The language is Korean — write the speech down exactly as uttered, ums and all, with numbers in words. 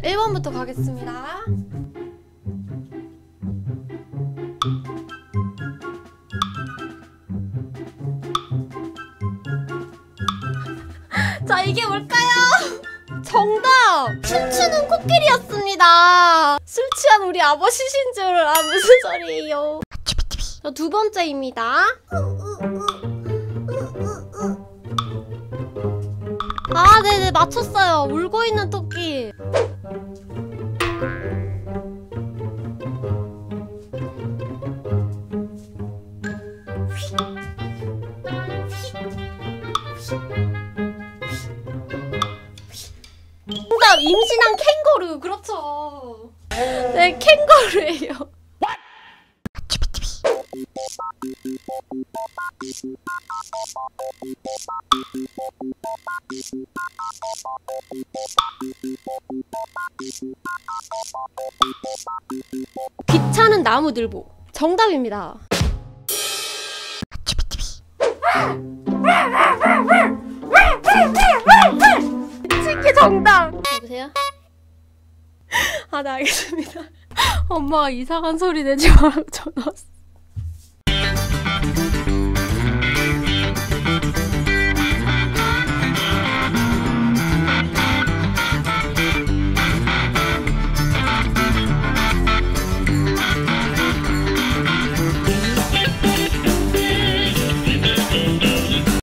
일 번부터 가겠습니다. 자, 이게 뭘까요? 정답! 춤추는 코끼리였습니다. 술 취한 우리 아버지신 줄. 아, 무슨 소리예요. 자, 두 번째입니다. 아, 네네, 맞췄어요. 울고 있는 토끼. 정답! 임신한 캥거루. 그렇죠. 네, 캥거루예요. 귀찮은 나무늘보. 정답입니다. 치키 정답. 여보세요? 아, 네, 알겠습니다. 엄마가 이상한 소리 내지 말라고 전화 왔어.